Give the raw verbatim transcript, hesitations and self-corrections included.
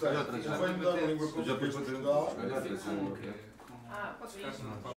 Portanto, eu venho dar uma língua portuguesa de Portugal. Ah, pode ser isso.